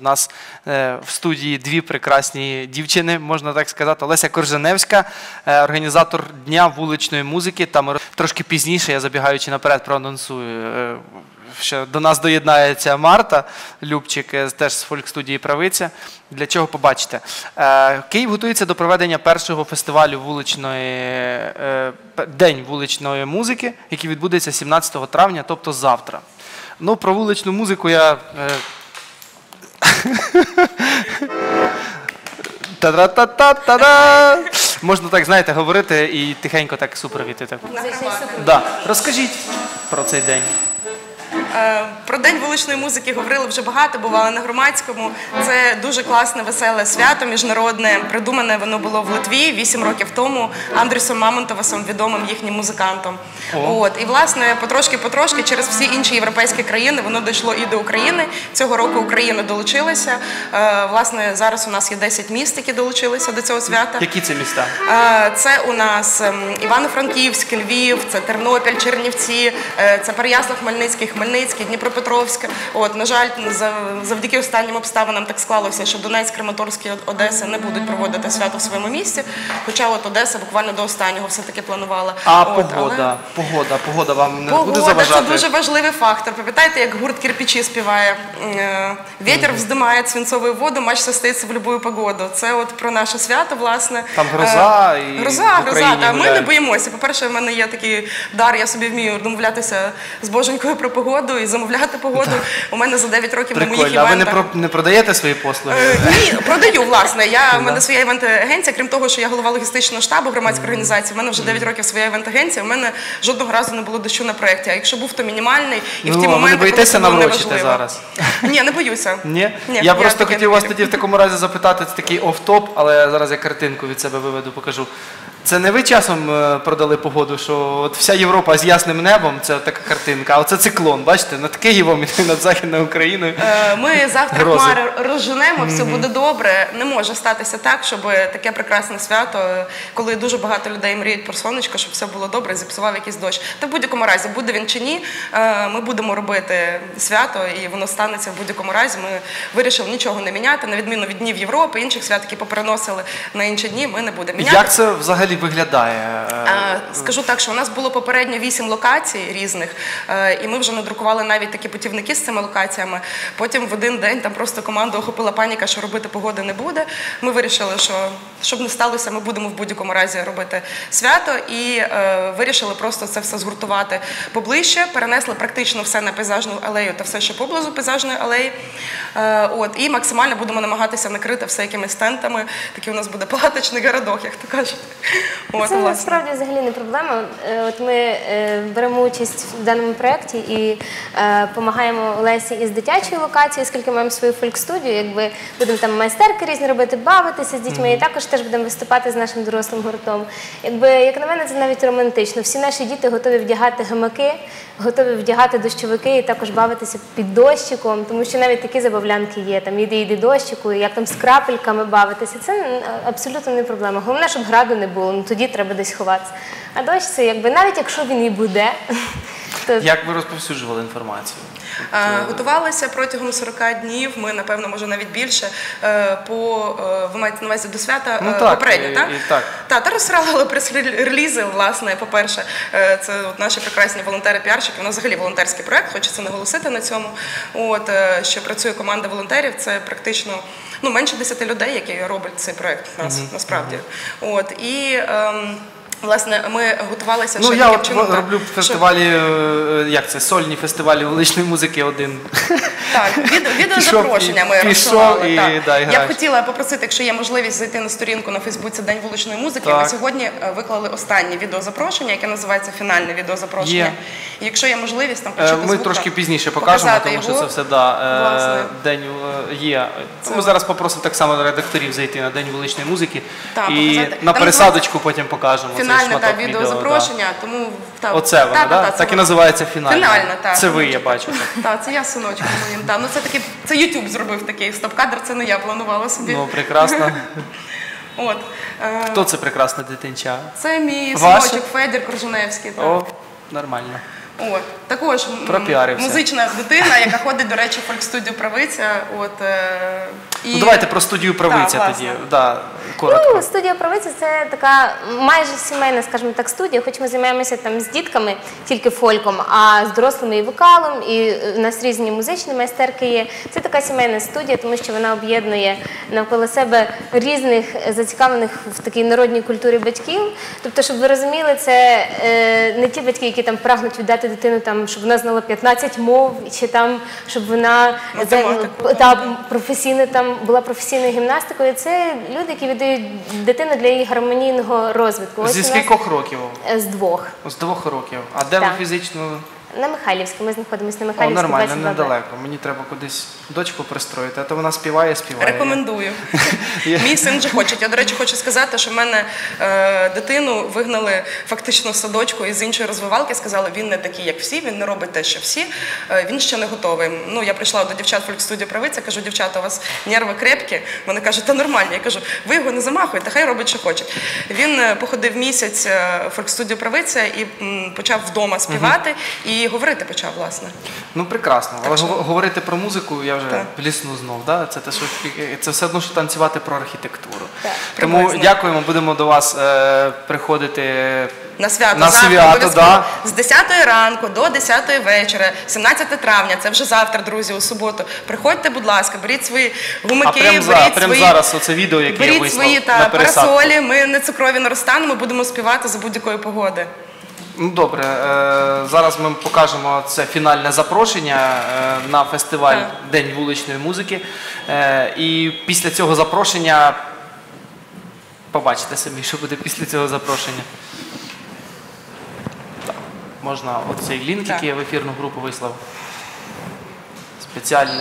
нас в студії дві прекрасні дівчини, можна так сказати. Олеся Корженевська, організатор Дня вуличної музики. Там трошки пізніше, я забігаючи наперед, проанонсую, що до нас доєднається Марта Любчик, теж з фольк-студії «Правиця». Для чого побачите? Київ готується до проведення першого фестивалю День вуличної музики, який відбудеться 17 травня, тобто завтра. Ну, про вуличну музику я... Та-да-та-та-та-да! Можна так, знаєте, говорити і тихенько так супровід. Да. Розкажіть про цей день. Про День вуличної музики говорили вже багато, бували на Громадському. Це дуже класне, веселе свято міжнародне. Придумане воно було в Литві 8 років тому Андрюсом Мамонтовасом, відомим їхнім музикантом. І, власне, потрошки через всі інші європейські країни воно дійшло і до України. Цього року Україна долучилася. Власне, зараз у нас є 10 міст, які долучилися до цього свята. Які це міста? Це у нас Івано-Франківськ, Львів, це Тернопіль, Чернівці, це Переяслав-Хмельницький, Хмельницький, Дніпропетровськ. На жаль, завдяки останнім обставинам так склалося, що Донецьк, Краматорськ і Одеса не будуть проводити свято в своєму місті, хоча Одеса буквально до останнього все-таки планувала. А погода вам не буде заважати? Погода – це дуже важливий фактор. Пам'ятаєте, як гурт «Кирпичі» співає? «Вітер вздимає свинцову воду, матч состоїться в будь-яку погоду». Це от про наше свято, власне. Там гроза і Гроза, так. Ми не боїмося. По-перше, в мене є такий дар, я собі вмію домовлятися з Боженькою про погоду і замовляти погоду. У мене за 9 років на моїх івентах... А ви не продаєте свої послуги? Ні, продаю, власне. У мене своя івент-агенція, крім того, що я голова логістичного штабу громадської організації, в мене вже 9 років своя івент-агенція, у мене жодного разу не було дощу на проєкті. А якщо був, то мінімальний. І в ті моменти, коли це було неважливо. Зараз? Ні, не боюся. Ні? Я просто хотів вас тоді в такому разі запитати, це такий оф-топ, але зараз я картинку від себе виведу, покажу. Це не ви часом продали погоду, що от вся Європа з ясним небом, це така картинка, а оце циклон, бачите, над Києвом і над Західною Україною. Ми завтра хмари розженемо, все буде добре. Не може статися так, щоб таке прекрасне свято, коли дуже багато людей мріють про сонечко, щоб все було добре, зіпсував якийсь дощ. Та в будь-якому разі, буде він чи ні, ми будемо робити свято, і воно станеться в будь-якому разі. Ми вирішили нічого не міняти, на відміну від Днів Європи, інших свят, які попереносили на інші дні, ми не будемо міняти. Як це взагалі виглядає? Скажу так, що у нас було попередньо 8 локацій різних, і ми вже надрукували навіть такі путівники з цими локаціями. Потім в один день там просто команду охопила паніка, що робити погоди не буде. Ми вирішили, що щоб не сталося, ми будемо в будь-якому разі робити свято, і вирішили просто це все згуртувати поближче, перенесли практично все на пейзажну алею та все, що поблизу пейзажної алеї. І максимально будемо намагатися накрити все якимись тентами. Такий у нас буде палаточний городок, як то кажуть. Це насправді взагалі не проблема. От ми беремо участь в даному проєкті і допомагаємо Олесі із дитячої локації, оскільки маємо свою фольк-студію, якби будемо там майстерки різні робити, бавитися з дітьми, і також теж будемо виступати з нашим дорослим гуртом. Якби, як на мене, це навіть романтично. Всі наші діти готові вдягати гамаки, готові вдягати дощовики і також бавитися під дощиком, тому що навіть такі забавлянки є, там іди дощику, як там з крапельками бавитися. Це абсолютно не проблема. Головне, щоб граду не було, ну тоді треба десь ховатися. А дощ це якби, навіть якщо він і буде. Як ви розповсюджували інформацію? Готувалися протягом 40 днів, ми, напевно, може навіть більше, ви маєте на увазі до свята попередньо, так? Так, та розсилали прес-релізи, власне, по-перше, це наші прекрасні волонтери-піарщики, у нас взагалі волонтерський проєкт, хочеться наголосити на цьому, що працює команда волонтерів, це практично менше 10 людей, які роблять цей проєкт у нас, насправді. Власне, ми готувалися ще таким чином. Я роблю фестивалі, сольні фестивалі вуличної музики один. Так, відеозапрошення ми розсилали. Я б хотіла попросити, якщо є можливість, зайти на сторінку на Фейсбуці День вуличної музики. Ми сьогодні виклали останнє відеозапрошення, яке називається «Фінальне відеозапрошення». І якщо є можливість, там включити звук. Ми трошки пізніше покажемо, тому що це все день є. Ми зараз попросимо так само редакторів зайти на День вуличної музики і на пересадочку потім покажемо. Фінальне відеозапрошення, тому... Оце воно, так і називається фінальне. Фінальне, так. Це ви, я бачу. Так, це я з синочком моїм. Це YouTube зробив такий стоп-кадр, це не я планувала собі. Ну, прекрасно. Хто це прекрасна дитинча? Це мій синочок Федір Корженевський. О, нормально. От, також Пропіарився. музична дитина, яка ходить, до речі, в фольк-студію «Правиця». Ну, давайте про студію «Правиця» Так, тоді. власне. Да, коротко. Ну, студія «Правиця» – це така майже сімейна, скажімо так, студія, хоч ми займаємося там з дітками, тільки фольком, а з дорослими і вокалом, і у нас різні музичні майстерки є. Це така сімейна студія, тому що вона об'єднує навколо себе різних зацікавлених в такій народній культурі батьків. Тобто, щоб ви розуміли, це не ті батьки, які там прагнуть віддати дитину, там, щоб вона знала 15 мов, чи там, щоб вона професійно там була професійною гімнастикою. Це люди, які віддають дитину для її гармонійного розвитку. Ось Зі у нас- скількох років? З 2. З 2 років. А де ви Так. фізично? На Михайлівську. Ми знаходимося на О, Михайлівську, нормально, 22Б. недалеко. Мені треба кудись дочку пристроїти, а то вона співає. Рекомендую. Мій син вже хоче. Я, до речі, хочу сказати, що в мене дитину вигнали фактично в садочку із іншої розвивалки. Сказали, він не такий, як всі, він не робить те, що всі. Він ще не готовий. Ну, я прийшла до дівчат в фольк-студію «Правиця», кажу, дівчата, у вас нерви крепкі? Вони кажуть, та нормально. Я кажу, ви його не замахуєте, хай робить, що хоче. Він походив місяць в фольк-студію «Правиця» і почав вдома співати, і говорити почав, власне. Ну, прекрасно. Але що- говорити про музику я вже Так. блісну знов. Да? Це, те, що, це все одно, що танцювати про архітектуру. Так. Тому Приблизно. дякуємо, будемо до вас приходити На свято, на завтра, свято, обов'язково. да. З 10 ранку до 10 вечора, 17 травня, це вже завтра, друзі, у суботу. Приходьте, будь ласка, беріть свої гумаки, беріть прям свої, зараз оце відео, яке я беріть вислав свої на пересадку. парасолі, ми не цукрові не розтанемо, будемо співати за будь-якої погоди. Ну, добре, зараз ми покажемо це фінальне запрошення на фестиваль Так. День вуличної музики. І після цього запрошення побачите самі, що буде після цього запрошення. Так, можна оцей лінк, Так. який я в ефірну групу вислав. Спеціальний.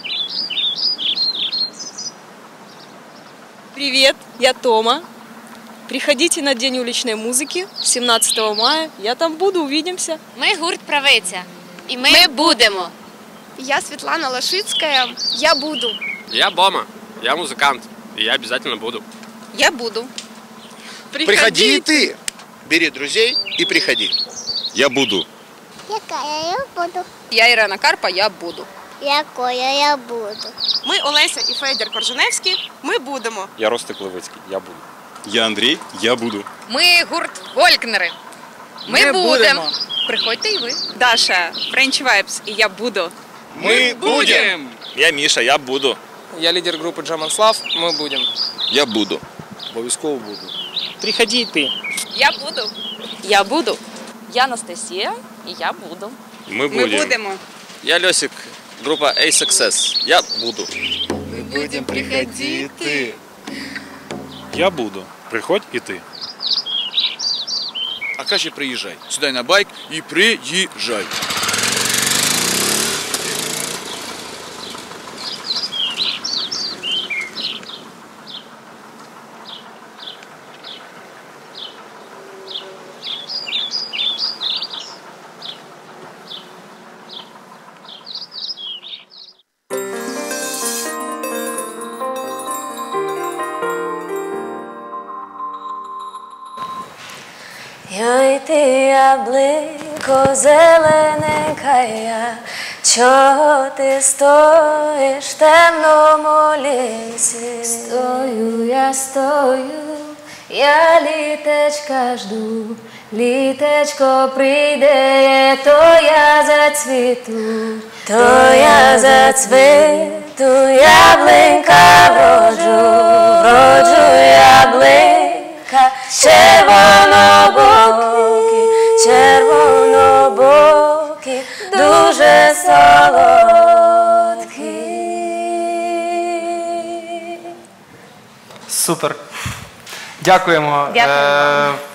Привет, я Тома. Приходите на День уличной музыки 17 мая. Я там буду, увидимся. Ми гурт «Правиця». І ми будемо. Я Светлана Лошицкая, я буду. Я Бома, я музыкант, и я обязательно буду. Я буду. Приходи и ты. Бери друзей и приходи. Я буду. Якая я буду. Я Ірина Карпа, я буду. Якою я буду. Ми Олеся і Федір Корженевський. Ми будемо. Я Ростик Левицький. Я буду. Я Андрій. Я буду. Ми гурт «Волькнери». Ми будемо. Приходьте і ви. Даша, French Vibes, і я буду. Ми будем. Я Міша, я буду. Я лидер группы Джаман Слав, мы будем. Я буду. Обов'язково буду. Приходи и ты. Я буду. Я буду. Я Анастасія, і я буду. Ми будемо. Я Льосик, група A-Success. Я буду. Ми будемо приходити. Я буду. Приходь і ти. А краще приїжджай. Сідай на байк і приїжджай. Йой ти, яблуко зелененька я, чого ти стоїш в темному лісі? Стою, я літечка жду, літечко прийде, то я зацвіту, яблунька вроджу яблунька, червонобокі, дуже солодкі. Супер. Дякуємо. Дякуємо вам.